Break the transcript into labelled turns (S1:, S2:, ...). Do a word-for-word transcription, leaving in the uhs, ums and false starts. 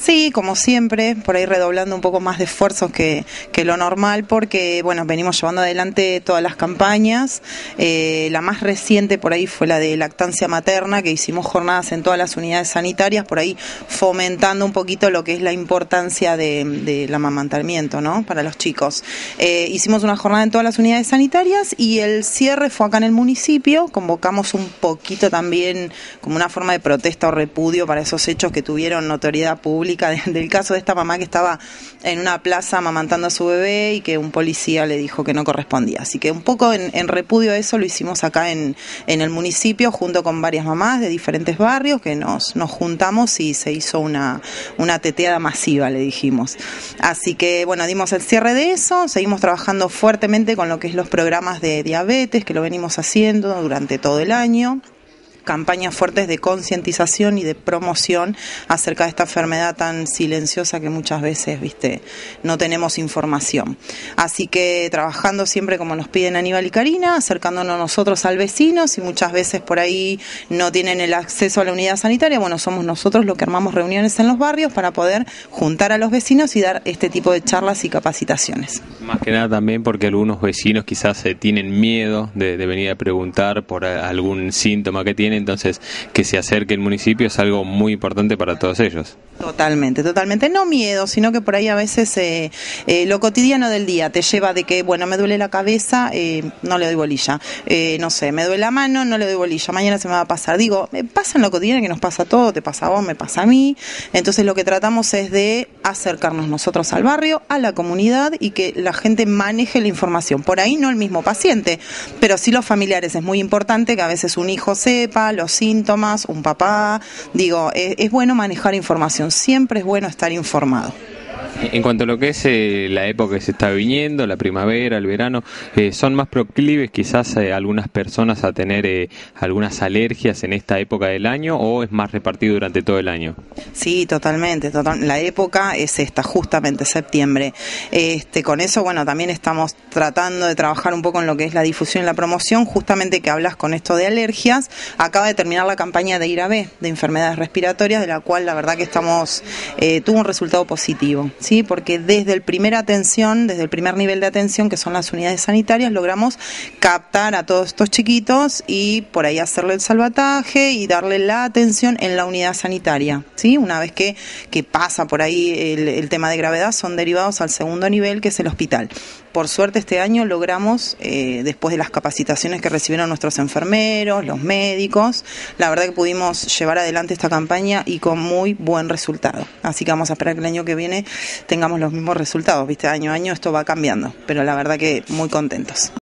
S1: Sí, como siempre, por ahí redoblando un poco más de esfuerzos que, que lo normal, porque bueno, venimos llevando adelante todas las campañas. Eh, la más reciente por ahí fue la de lactancia materna, que hicimos jornadas en todas las unidades sanitarias, por ahí fomentando un poquito lo que es la importancia de, del amamantamiento, ¿no? Para los chicos. Eh, hicimos una jornada en todas las unidades sanitarias y el cierre fue acá en el municipio. Convocamos un poquito también como una forma de protesta o repudio para esos hechos que tuvieron notoriedad pública, del caso de esta mamá que estaba en una plaza amamantando a su bebé y que un policía le dijo que no correspondía. Así que un poco en, en repudio a eso lo hicimos acá en, en el municipio junto con varias mamás de diferentes barrios que nos, nos juntamos y se hizo una, una teteada masiva, le dijimos. Así que bueno, dimos el cierre de eso, seguimos trabajando fuertemente con lo que es los programas de diabetes, que lo venimos haciendo durante todo el año. Campañas fuertes de concientización y de promoción acerca de esta enfermedad tan silenciosa que muchas veces, viste, no tenemos información. Así que trabajando siempre como nos piden Aníbal y Karina, acercándonos nosotros al vecino, si muchas veces por ahí no tienen el acceso a la unidad sanitaria, bueno, somos nosotros los que armamos reuniones en los barrios para poder juntar a los vecinos y dar este tipo de charlas y capacitaciones.
S2: Más que nada también porque algunos vecinos quizás eh, tienen miedo de, de venir a preguntar por a, algún síntoma que tienen. Entonces, que se acerque el municipio es algo muy importante para todos ellos.
S1: Totalmente, totalmente. No miedo, sino que por ahí a veces eh, eh, lo cotidiano del día te lleva de que, bueno, me duele la cabeza, eh, no le doy bolilla. Eh, no sé, me duele la mano, no le doy bolilla. Mañana se me va a pasar. Digo, eh, pasa en lo cotidiano que nos pasa a todos, te pasa a vos, me pasa a mí. Entonces lo que tratamos es de acercarnos nosotros al barrio, a la comunidad y que la gente maneje la información. Por ahí no el mismo paciente, pero sí los familiares. Es muy importante que a veces un hijo sepa los síntomas, un papá. Digo, es, es bueno manejar información. Siempre es bueno estar informado.
S2: En cuanto a lo que es eh, la época que se está viniendo, la primavera, el verano, eh, ¿son más proclives quizás eh, algunas personas a tener eh, algunas alergias en esta época del año o es más repartido durante todo el año?
S1: Sí, totalmente. Total, la época es esta, justamente septiembre. Este, con eso, bueno, también estamos tratando de trabajar un poco en lo que es la difusión y la promoción, justamente que hablas con esto de alergias. Acaba de terminar la campaña de I R A B, de enfermedades respiratorias, de la cual la verdad que estamos, eh, tuvo un resultado positivo. ¿Sí? Porque desde el primer atención, desde el primer nivel de atención, que son las unidades sanitarias, logramos captar a todos estos chiquitos y por ahí hacerle el salvataje y darle la atención en la unidad sanitaria, ¿sí? Una vez que, que pasa por ahí el, el tema de gravedad, son derivados al segundo nivel, que es el hospital. Por suerte este año logramos, eh, después de las capacitaciones que recibieron nuestros enfermeros, los médicos, la verdad que pudimos llevar adelante esta campaña y con muy buen resultado. Así que vamos a esperar que el año que viene tengamos los mismos resultados, ¿viste? Año a año esto va cambiando, pero la verdad que muy contentos.